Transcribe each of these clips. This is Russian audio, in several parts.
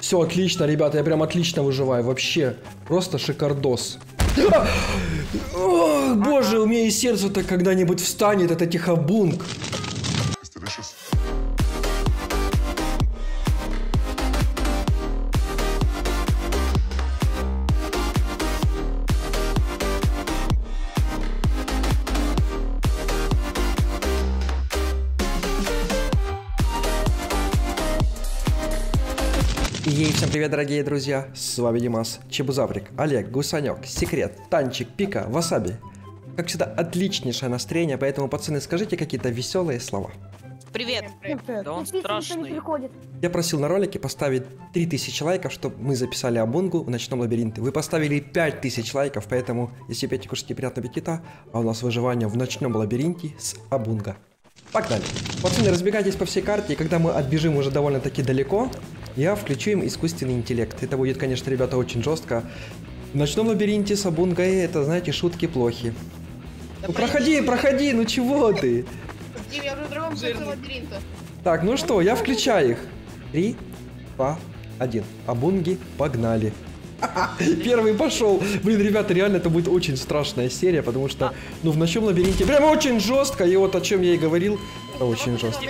Все, отлично, ребята, я прям отлично выживаю. Вообще, просто шикардос. О, боже, у меня и сердце-то когда-нибудь встанет, это тихобунг. Ей, всем привет, дорогие друзья, с вами Димас, Чебузаврик, Олег, Гусанек, Секрет, Танчик, Пика, Васаби. Как всегда, отличнейшее настроение, поэтому, пацаны, скажите какие-то веселые слова. Привет. Да он страшный. Я просил на ролике поставить 3000 лайков, чтобы мы записали Абунгу в ночном лабиринте. Вы поставили 5000 лайков, поэтому, если пейте, кушайте, приятного аппетита, а у нас выживание в ночном лабиринте с Абунга. Погнали. Пацаны, разбегайтесь по всей карте, и когда мы отбежим уже довольно-таки далеко, я включу им искусственный интеллект. Это будет, конечно, ребята, очень жестко. В ночном лабиринте с Абунгой это, знаете, шутки плохи. Да ну проходи, ну чего ты? Дим, я уже в другом конце лабиринта. Так, ну что, я включаю их. 3, 2, 1. Абунги, погнали. Первый пошел. Блин, ребята, реально это будет очень страшная серия, потому что, ну, в ночном лабиринте прям очень жестко, и вот о чем я и говорил, это очень жестко.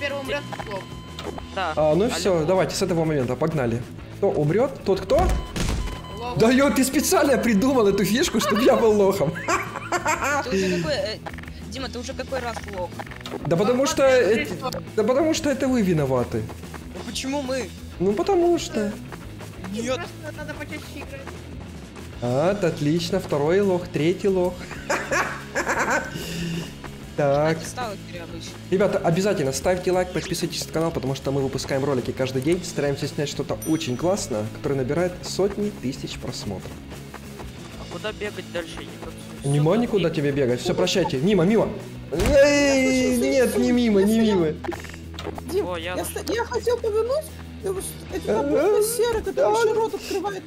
Ну все, давайте с этого момента, погнали. Кто умрет, тот кто? Лох. Да ё, ты специально придумал эту фишку, чтобы я был лохом. Дима, ты уже какой раз лох? Да потому что это вы виноваты. Почему мы? Ну потому что. Нет. Надо почаще играть. Отлично, второй лох, третий лох. Так. Ребята, обязательно ставьте лайк, подписывайтесь на канал, потому что мы выпускаем ролики каждый день, стараемся снять что-то очень классное, которое набирает сотни тысяч просмотров. А куда бегать дальше? Нема никуда тебе бегать, все, прощайте, мимо. Эй, нет, не мимо. Дим, я хотел повернуть, это серый, который еще рот открывает.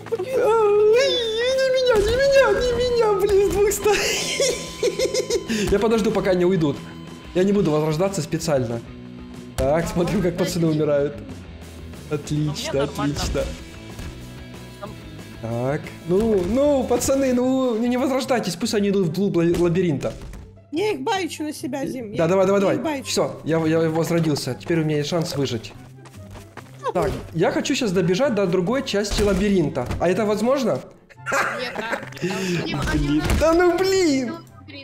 Не меня, блин, с двух сторон. Я подожду, пока не уйдут. Я не буду возрождаться специально. Так, смотрим, как пацаны умирают. Отлично. Так, ну, пацаны, не возрождайтесь, пусть они идут вглубь лабиринта. Я их баючу на себя, Дим. Да, давай. Все, я возродился. Теперь у меня есть шанс выжить. Так, я хочу сейчас добежать до другой части лабиринта. А это возможно? Нет, да ну блин!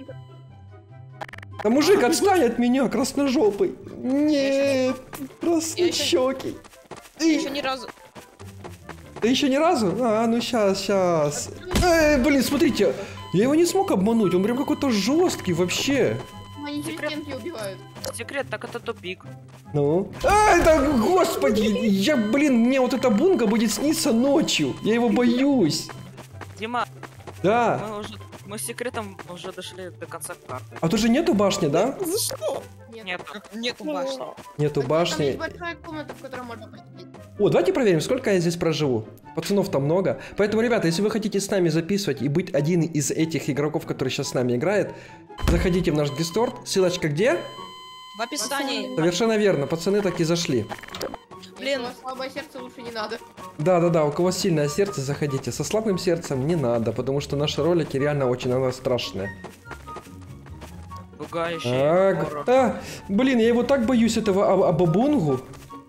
Да мужик, отстань от меня, красножопый. Нет, краснощекий. Еще ни разу. Ты еще ни разу? Ну сейчас. Блин, смотрите, я его не смог обмануть, он прям какой-то жесткий вообще. Они секретки убивают. Секрет, так это тупик. Ну? Да господи, мне вот эта бунга будет сниться ночью, я его боюсь. Дима, да. Мы с секретом уже дошли до конца карты. А тут же нету башни, да? За что? Нету башни. Нету башни. Там есть большая комната, в которой можно посидеть. О, давайте проверим, сколько я здесь проживу. Пацанов там много. Поэтому, ребята, если вы хотите с нами записывать и быть один из этих игроков, который сейчас с нами играет, заходите в наш Discord. Ссылочка где? В описании. Совершенно верно, пацаны так и зашли. Блин, у вас слабое сердце, лучше не надо. Да, у кого сильное сердце, заходите. Со слабым сердцем не надо, потому что наши ролики реально очень страшные. Блин, я его так боюсь, этого Абабунгу.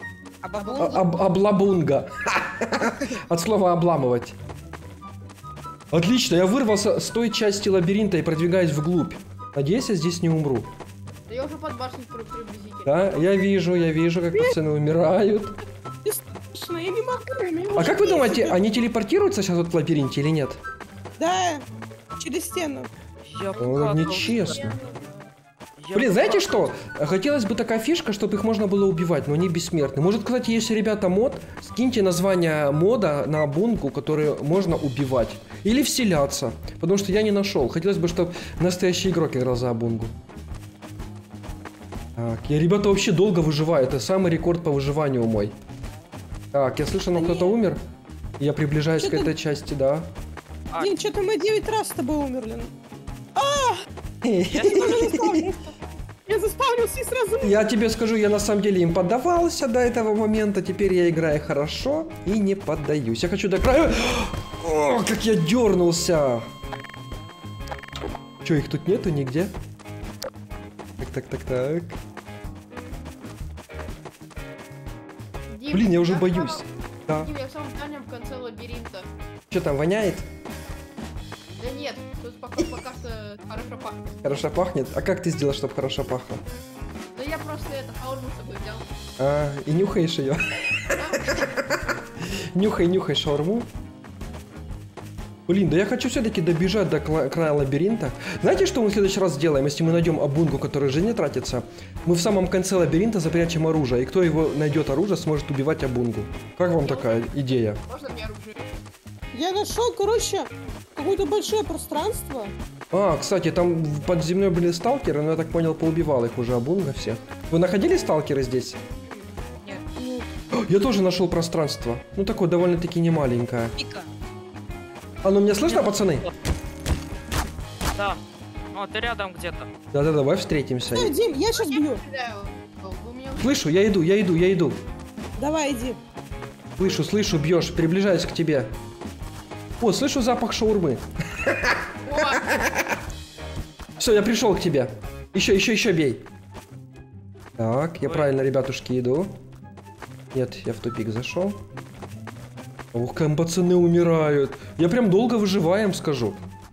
Аблабунга. От слова обламывать. Отлично, я вырвался с той части лабиринта и продвигаюсь вглубь. Надеюсь, я здесь не умру. Да я уже под башней приблизительно. Да, я вижу, как пацаны умирают. Я не могу. А как вы думаете, они телепортируются сейчас вот в лабиринте или нет? Да, через стену. Нечестно. Блин, знаете что? Хотелось бы такая фишка, чтобы их можно было убивать, но они бессмертны. Может, кстати, если, ребята, мод, скиньте название мода на Абунгу, который можно убивать. Или вселяться, потому что я не нашел. Хотелось бы, чтобы настоящий игрок играл за Абунгу. Так, ребята, вообще долго выживаю. Это самый рекорд по выживанию мой. Так, я слышу, но кто-то умер. Я приближаюсь к этой части, да. Дим, что-то мы 9 раз с тобой умерли. Я заспавнился и сразу... Я тебе скажу, я на самом деле им поддавался до этого момента, теперь я играю хорошо и не поддаюсь. Я хочу до края... О, как я дернулся! Че, их тут нету нигде? Так. Дим, Блин, я уже в боюсь. самом- Да. Дим, я в самом дальнем конце лабиринта. Что там, воняет? Да нет, тут пока что хорошо пахнет. Хорошо пахнет? А как ты сделал, чтобы хорошо пахло? Да я просто это хаурму с собой взял. А, и нюхаешь ее? Нюхай шаурму. Блин, да я хочу все-таки добежать до края лабиринта. Знаете, что мы в следующий раз сделаем, если мы найдем обунку, которая же не тратится? Мы в самом конце лабиринта запрячем оружие, и кто его найдет оружие, сможет убивать обунгу. Как вам такая идея? Можно мне оружие? Я нашел, короче, какое-то большое пространство. А, кстати, там в подземной были сталкеры, но я так понял, поубивал их уже обунга всех. Вы находили сталкеры здесь? Нет. Ну, Я тоже нашел пространство. Ну, такое довольно-таки немаленькое. Пика. А ну меня слышно, пацаны? Да. О, ты рядом где-то. Да-да, давай встретимся. Дим, я сейчас бью. Стреляю. Вы меня Слышу, я иду. Давай, иди. Слышу, бьешь, приближаюсь к тебе. О, слышу запах шаурмы. Все, я пришел к тебе. Еще бей. Так, я Ой. правильно, ребятушки, иду. Нет, я в тупик зашел. Ох, как пацаны умирают. Я прям долго выживаем, скажу.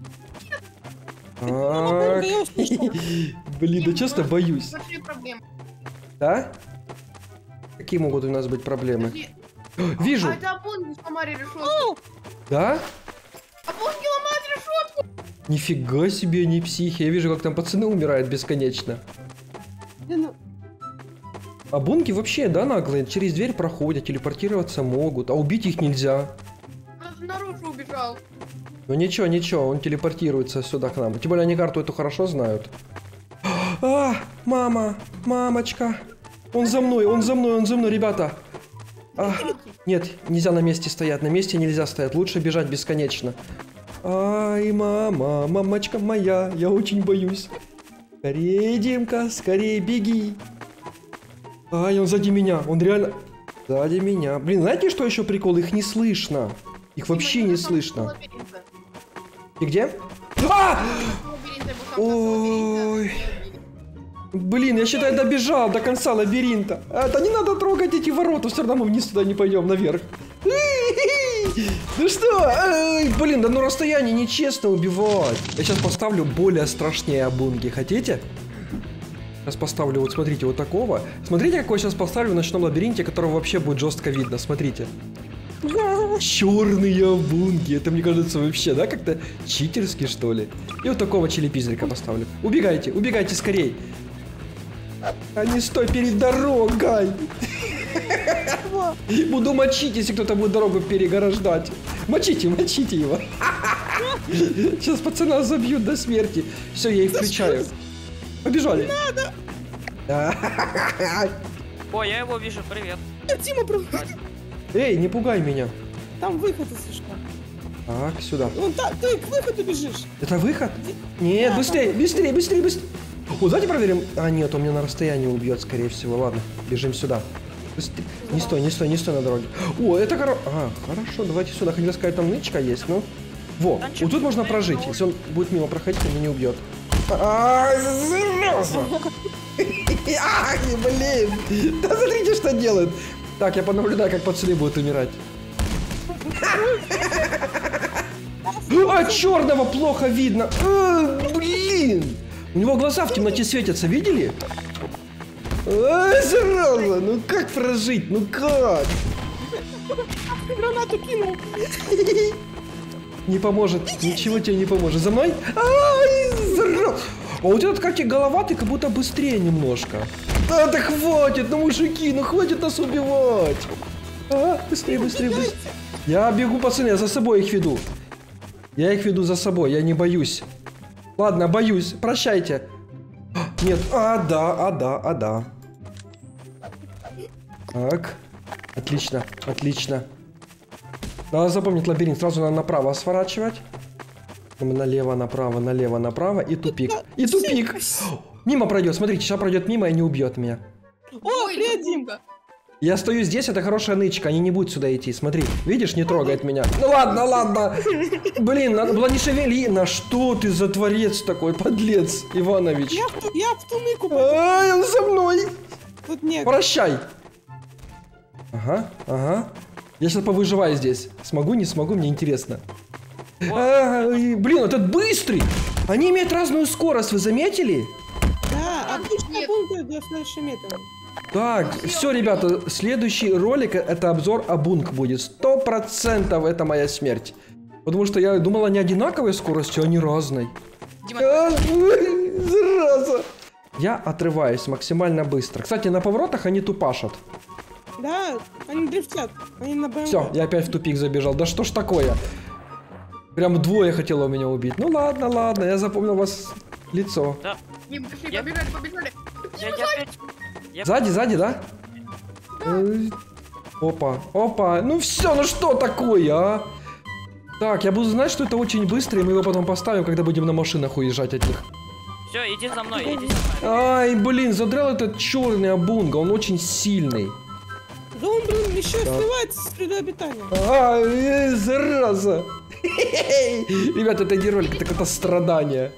Так. Я услышала. Блин, да честно боюсь. большие проблемы. Да? Какие могут у нас быть проблемы? Подожди. Вижу. А это обунги сломали решетку. Да? Обунги ломают решетку. Нифига себе, они психи. Я вижу, как там пацаны умирают бесконечно. Блин, А бунки вообще, да, наглые? Через дверь проходят, телепортироваться могут, а убить их нельзя. Даже наружу убежал. Ну ничего, он телепортируется сюда к нам. Тем более они карту эту хорошо знают. А, мамочка. Он за мной, ребята. А, нет, нельзя на месте стоять, на месте нельзя стоять, лучше бежать бесконечно. Ай, мамочка моя, я очень боюсь. Скорее, Димка, скорее беги. Ай, он сзади меня, он реально... Сзади меня. Блин, знаете, что еще прикол? Их не слышно. Их вообще не слышно. И где? А! Ой. Блин, я считаю, добежал до конца лабиринта. Да не надо трогать эти ворота, все равно мы вниз туда не пойдем, наверх. Ну что? Ай, блин, да ну расстояние нечестно убивать. Я сейчас поставлю более страшнее обунги, хотите? Сейчас поставлю, вот смотрите, вот такого. Смотрите, какой сейчас поставлю в ночном лабиринте, которого вообще будет жестко видно, смотрите. Черные обунги, это мне кажется вообще, да, как-то читерски, что ли. И вот такого челепизрика поставлю. Убегайте скорей. А не стой перед дорогой. Буду мочить, если кто-то будет дорогу переграждать. Мочите его. Сейчас пацана забьют до смерти. Все, я их включаю. Побежали. О, я его вижу, привет. Дима, Эй, не пугай меня. там выход, если что. Так, сюда. Вон так, ты к выходу бежишь. Это выход? Нет, Да, быстрее. О, давайте проверим. А, нет, он меня на расстоянии убьет, скорее всего. Ладно, бежим сюда. Быстрее. Не стой на дороге. О, это хорошо, давайте сюда. Хотел сказать, там нычка есть, ну. Во, вот тут можно прожить. Если он будет мимо проходить, он меня не убьет. Ай, зараза! Ай, блин! Да смотрите, что делает! Так, я понаблюдаю, как пацаны будут умирать. А, черного плохо видно! Блин! У него глаза в темноте светятся, видели? Ай, зараза! Ну как прожить? Ну как? Гранату кинул. Не поможет, ничего тебе не поможет. За мной? Ай, зараза! А вот этот, как и голова, ты как будто быстрее немножко. Да хватит, ну мужики, ну хватит нас убивать. Быстрее. Я бегу, пацаны, я за собой их веду. Я их веду за собой, я не боюсь. Ладно, боюсь, прощайте. Нет, да. Так, отлично. Надо запомнить лабиринт, сразу надо направо сворачивать. Налево, направо и тупик. Мимо пройдет, смотрите, сейчас пройдет мимо и не убьет меня. О, привет, Димка. Я стою здесь, это хорошая нычка, они не будут сюда идти, смотри. Видишь, не трогает меня. Ну ладно, ладно. Блин, надо было не шевели. На что ты за творец такой, подлец, Иванович? Я в ту ныку. Ай, он за мной. Тут нет. Прощай. Ага, ага. Я сейчас повыживаю здесь. Смогу, не смогу, мне интересно. Блин, этот быстрый. Они имеют разную скорость, вы заметили? Да, отличная бункер для следующего метода. Так, все, ребята, следующий ролик это обзор Абунг будет. 100% это моя смерть. Потому что я думал, они одинаковой скоростью, а они разной. Зараза. Я отрываюсь максимально быстро. Кстати, на поворотах они тупашат. Да, они дрифтят. Они на БМВ. Все, я опять в тупик забежал. Да что ж такое? Прям двое хотело меня убить. Ну ладно, ладно, я запомнил вас лицо. Да. Дим, пошли, Я- побежали, побежали. Я опять... Сзади, сзади, да? Опа, опа. Ну все, ну что такое, а? Так, я буду знать, что это очень быстро, и мы его потом поставим, когда будем на машинах уезжать от них. Все, иди за мной, иди за мной. Ай, блин, задрал этот черный Абунга, он очень сильный. Да он, блин, еще сливается с среды обитания. Ай, зараза. Ребята, это не ролик, это какое-то страдание.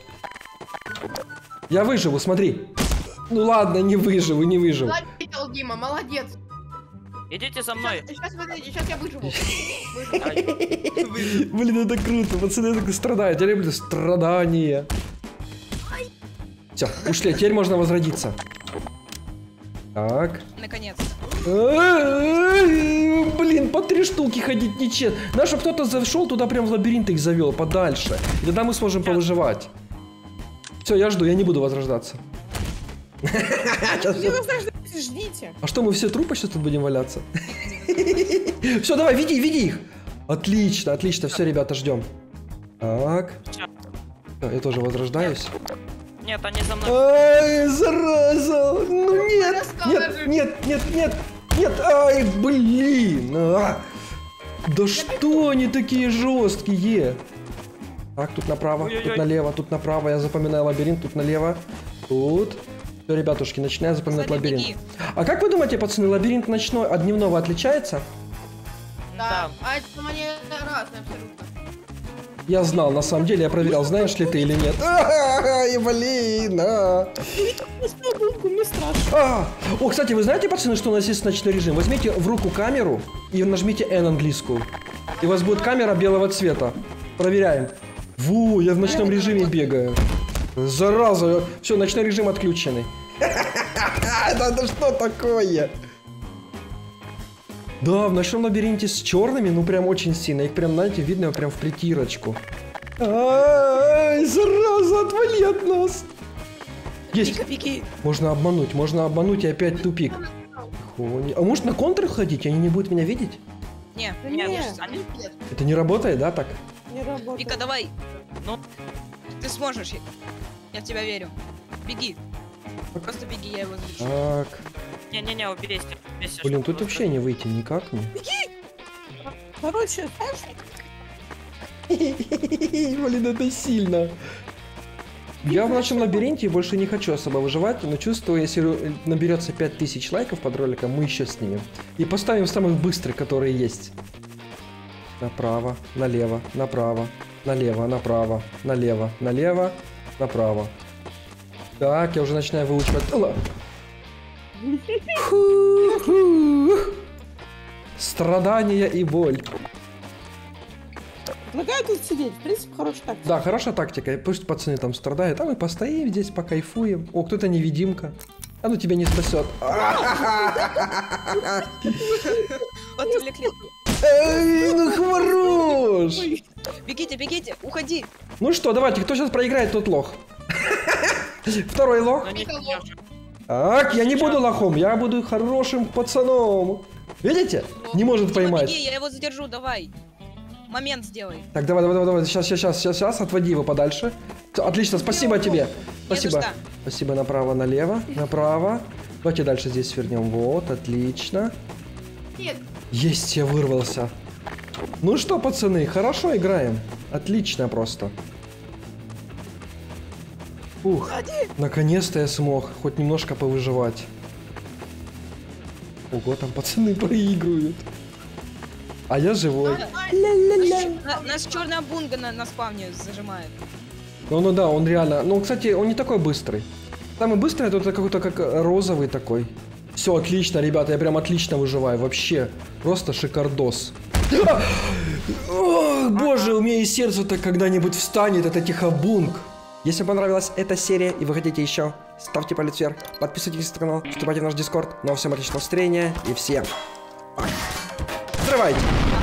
Я выживу, смотри. Ну ладно, не выживу, не выживу. Заметил, Дима, молодец. Идите за мной. Сейчас, подожди, сейчас я выживу. Блин, это круто, пацаны так страдают. Я люблю страдания. Все, ушли, теперь можно возродиться. Так. Наконец-то. Блин, по 3 штуки ходить нечестно. Надо, чтобы кто-то зашел туда прям в лабиринт их завел подальше. И тогда мы сможем повыживать. Все, я жду, я не буду возрождаться. Не возрождайтесь, ждите. А что, мы все трупы сейчас тут будем валяться? Все, давай, веди их. Отлично, отлично, все, ребята, ждем. Так. Всё, я тоже возрождаюсь. Нет, они за мной. Ай, зараза! Ну нет! Нет! Ай, блин! Да что они такие жесткие? Так, тут направо, Ой-ой-ой. тут налево, тут направо. Я запоминаю лабиринт, тут налево. Тут. Все, ребятушки, начинаю запоминать Сзади лабиринт. беги. А как вы думаете, пацаны, лабиринт ночной от дневного отличается? Да. А это они разные абсолютно. Я знал, на самом деле, я проверял, знаешь ли ты или нет. Ай, блин, Мне страшно. О, кстати, вы знаете, пацаны, что у нас есть ночной режим? Возьмите в руку камеру и нажмите N английскую. И у вас будет камера белого цвета. Проверяем. Во, я в ночном режиме бегаю. Зараза, все, ночной режим отключенный. Это что такое? Да, в ночном лабиринте с черными, ну прям очень сильно. Их прям, знаете, видно прям в притирочку. Ай, зараза, отвали от нас. Есть. Беги. Можно обмануть и опять тупик. А может на контр ходить, они не будут меня видеть? Не, Да не, нет. они... Это не работает, да, так? Не работает. Вика, давай. Ну, ты сможешь. Я в тебя верю. Беги. Просто беги, я его защищу. Так. Не-не-не, убейся. Блин, тут вообще не выйти никак не. Короче, Блин, это сильно. Я в нашем лабиринте больше не хочу особо выживать, но чувствую, если наберется 5000 лайков под роликом, мы еще снимем. И поставим самых быстрых, которые есть. Направо, налево, направо, налево, направо, налево, налево, направо. Так, я уже начинаю выучивать. Страдания и боль. предлагаю тут сидеть. В принципе, хорошая тактика. Да, хорошая тактика. Пусть пацаны там страдают, а мы постоим здесь, покайфуем. О, кто-то невидимка. А ну тебя не спасет. Отвлекли. Эй, ну хорош! Бегите, бегите, уходи. Ну что, давайте, кто сейчас проиграет, тот лох. Второй лох. Ну, не сейчас. Так, я не буду лохом, я буду хорошим пацаном. Видите? Не может Дима, поймать. беги, я его задержу, давай. Момент сделай. Так, давай. Сейчас, отводи его подальше. Всё, отлично, спасибо тебе. Спасибо. что. Спасибо, направо, налево, направо. Давайте дальше здесь свернем. Вот, отлично. Нет, Есть, я вырвался. Ну что, пацаны, хорошо играем. Отлично просто. Ух, наконец-то я смог хоть немножко повыживать. Ого, там пацаны проигрывают. А я живой. Нас черная бунга на спавне зажимает. Ну да, он реально... Ну, кстати, он не такой быстрый. Самый быстрый это какой-то как розовый такой. Все, отлично, ребята, я прям отлично выживаю. Вообще, просто шикардос. Ох, боже, у меня и сердце-то когда-нибудь встанет, это тихобунг. Если вам понравилась эта серия и вы хотите еще, ставьте палец вверх, подписывайтесь на канал, вступайте в наш дискорд. Ну а всем отличного настроения и всем взрывайте!